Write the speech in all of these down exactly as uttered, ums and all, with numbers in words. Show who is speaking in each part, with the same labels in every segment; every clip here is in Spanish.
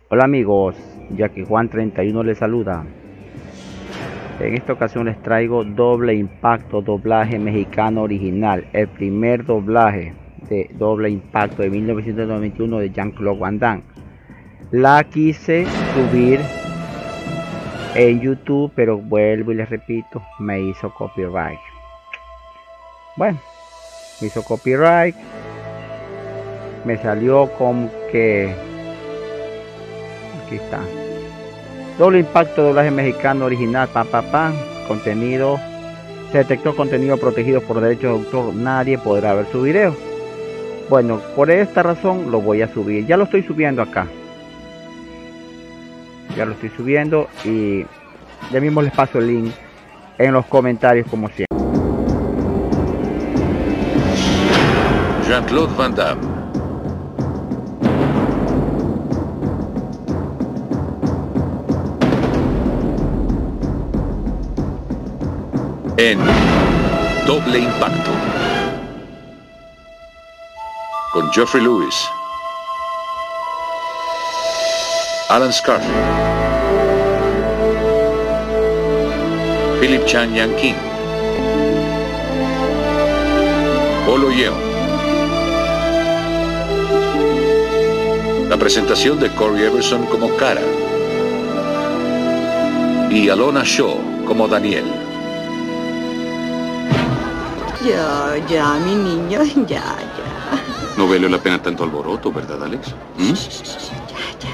Speaker 1: Hola amigos, Jackie Juan treinta y uno les saluda. En esta ocasión les traigo Doble Impacto, doblaje mexicano original. El primer doblaje de Doble Impacto de mil novecientos noventa y uno de Jean-Claude Van Damme. La quise subir en YouTube, pero vuelvo y les repito, me hizo copyright. Bueno, me hizo copyright. Me salió como que... Aquí está. Doble Impacto, doblaje mexicano original, pa pa pa. Contenido. Se detectó contenido protegido por derechos de autor. Nadie podrá ver su video. Bueno, por esta razón lo voy a subir. Ya lo estoy subiendo acá. Ya lo estoy subiendo y ya mismo les paso el link en los comentarios como siempre.
Speaker 2: Jean-Claude Van Damme. En Doble Impacto, con Geoffrey Lewis, Alan Scarfield, Philip Chan Yang King, Polo Yeon. La presentación de Corey Everson como Cara y Alona Shaw como Daniel.
Speaker 3: Ya, ya, mi niño, ya, ya.
Speaker 4: No vale la pena tanto alboroto, ¿verdad, Alex? ¿Mm?
Speaker 3: Ya, ya.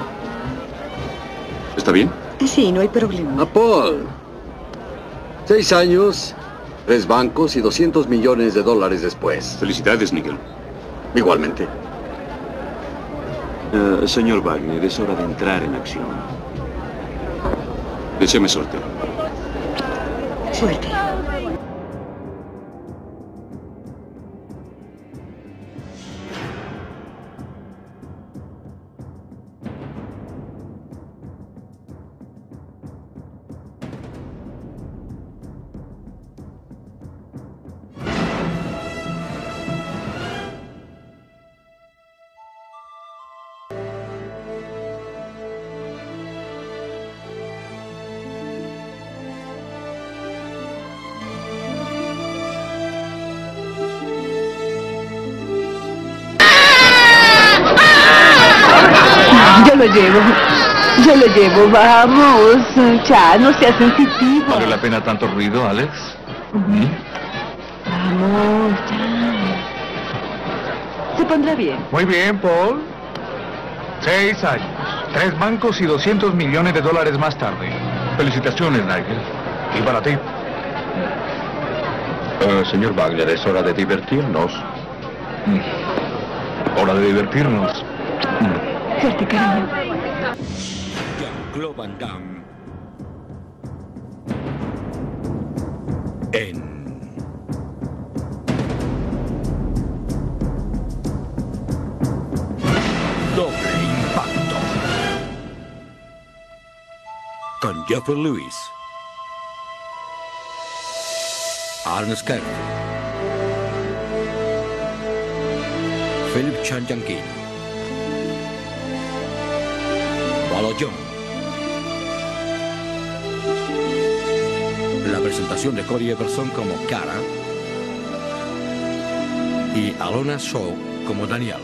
Speaker 4: ¿Está bien?
Speaker 3: Sí, no hay problema.
Speaker 5: A Paul. Seis años, tres bancos y doscientos millones de dólares después.
Speaker 4: Felicidades, Miguel.
Speaker 5: Igualmente.
Speaker 6: Uh, señor Wagner, es hora de entrar en acción.
Speaker 4: Deséame suerte.
Speaker 3: Suerte. Yo lo llevo. Yo lo llevo. Vamos. Ya, no seas sensitivo.
Speaker 7: ¿Vale la pena tanto ruido, Alex?
Speaker 3: ¿Mm? Vamos, ya. Se pondrá bien.
Speaker 7: Muy bien, Paul. Seis años, tres bancos y doscientos millones de dólares más tarde. Felicitaciones, Nigel. Y para ti.
Speaker 6: Uh, señor Wagner, es hora de divertirnos.
Speaker 7: Mm. Hora de divertirnos. Mm.
Speaker 3: Suerte, cariño.
Speaker 2: Jean-Claude Van Damme en Doble Impacto con Geoffrey Lewis, Alan Scarfield, Philip Chan Yang King, Polo Yeon. La presentación de Corey Everson como Cara y Alona Shaw como Daniel.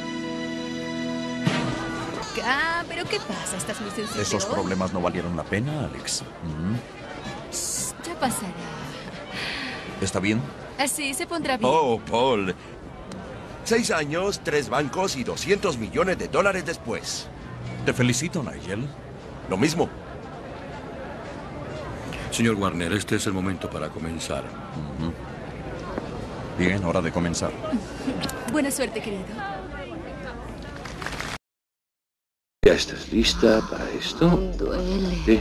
Speaker 8: Ah, ¿pero qué pasa? ¿Estás muy sensible?
Speaker 9: Esos problemas no valieron la pena, Alex. ¿Mm?
Speaker 8: Ya pasará.
Speaker 9: ¿Está bien?
Speaker 8: Así se pondrá bien.
Speaker 10: Oh, Paul. Seis años, tres bancos y doscientos millones de dólares después.
Speaker 9: Te felicito, Nigel.
Speaker 10: Lo mismo.
Speaker 2: Señor Warner, este es el momento para comenzar.
Speaker 9: Uh-huh. Bien, hora de comenzar.
Speaker 8: Buena suerte, querido.
Speaker 2: ¿Ya estás lista para esto?
Speaker 3: Duele.
Speaker 2: Sí.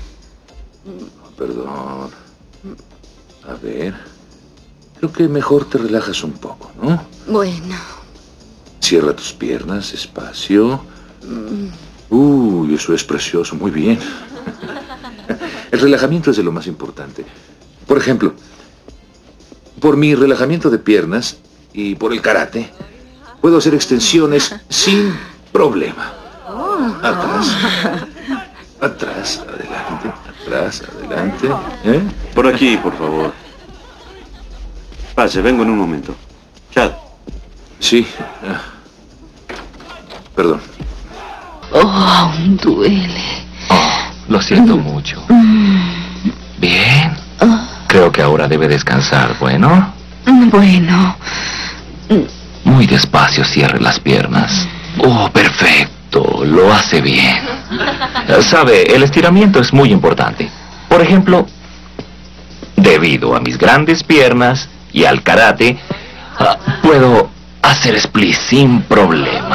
Speaker 2: Perdón. A ver. Creo que mejor te relajas un poco, ¿no?
Speaker 3: Bueno.
Speaker 2: Cierra tus piernas, despacio. Uy, eso es precioso, muy bien. El relajamiento es de lo más importante. Por ejemplo, por mi relajamiento de piernas y por el karate, puedo hacer extensiones sin problema.
Speaker 3: Oh,
Speaker 2: Atrás. Atrás, adelante, atrás, adelante. ¿Eh?
Speaker 4: Por aquí, por favor. Pase, vengo en un momento. Chad.
Speaker 2: Sí. Ah. Perdón.
Speaker 3: Oh, aún duele.
Speaker 11: Oh, lo siento mucho. Bien. Creo que ahora debe descansar, ¿bueno?
Speaker 3: Bueno.
Speaker 11: Muy despacio cierre las piernas. Oh, perfecto. Lo hace bien. Sabe, el estiramiento es muy importante. Por ejemplo, debido a mis grandes piernas y al karate, uh, puedo hacer split sin problema.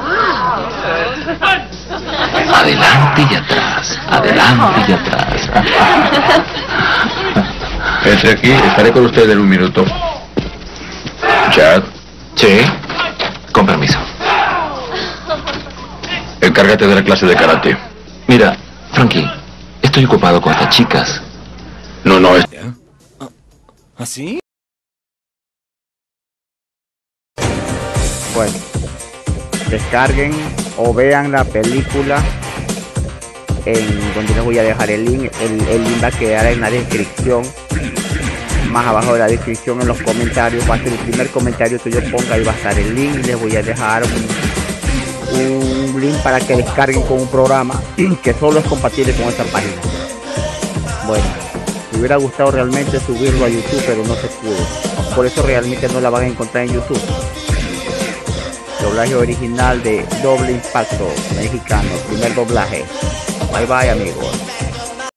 Speaker 11: Adelante y atrás, adelante y atrás.
Speaker 6: Entre aquí, estaré con usted en un minuto. Chad.
Speaker 11: Sí, con permiso.
Speaker 6: Encárgate de la clase de karate.
Speaker 11: Mira, Frankie, estoy ocupado con estas chicas.
Speaker 6: No, no, es...
Speaker 10: ¿Así?
Speaker 1: Bueno, descarguen o vean la película en donde les voy a dejar el link. El, el link va a quedar en la descripción, más abajo de la descripción, en los comentarios. Va a ser el primer comentario que yo ponga y va a estar el link. Y les voy a dejar un, un link para que descarguen con un programa que solo es compatible con esta página. Bueno, me hubiera gustado realmente subirlo a YouTube, pero no se pudo. Por eso realmente no la van a encontrar en YouTube. Doblaje original de Doble Impacto mexicano, primer doblaje. Bye bye amigos.